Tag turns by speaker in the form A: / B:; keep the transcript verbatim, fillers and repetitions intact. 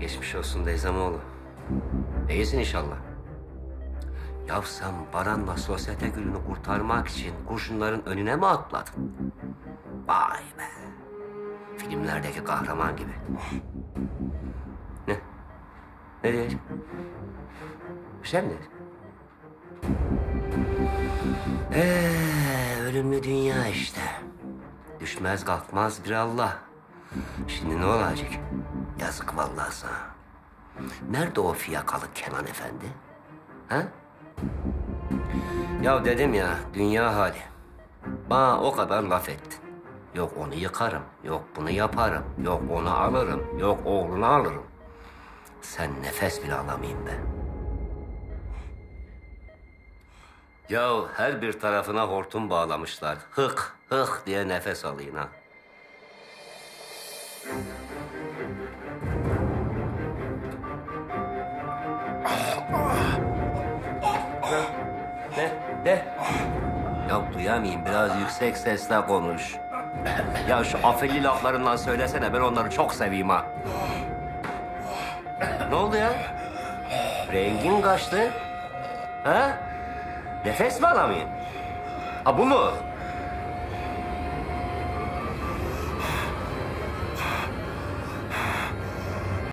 A: Geçmiş olsun Deyzamoğlu. İyisin inşallah. Ya sen Baran'la sosyete gülünü kurtarmak için kurşunların önüne mi atladın? Vay be. Filmlerdeki kahraman gibi. Ne? Ne diyecek? Bir şey mi diyecek? Ee, ölümlü dünya işte. Düşmez kalkmaz bir Allah. Şimdi ne olacak? Yazık vallahi sana. Nerede o fiyakalı Kenan Efendi? Ha? Ya dedim ya, dünya hali. Bana o kadar laf ettin. Yok onu yıkarım, yok bunu yaparım, yok onu alırım, yok oğlunu alırım. Sen nefes bile alamayayım be. Ya her bir tarafına hortum bağlamışlar. Hık, hık diye nefes alayım ha. Ne? Ne? Ya duyamayayım, biraz yüksek sesle konuş. Ya şu afilli laflarından söylesene, ben onları çok seveyim ha. Ne oldu ya? Rengin kaçtı. Ha? Nefes mi alamayın? Ha bu mu?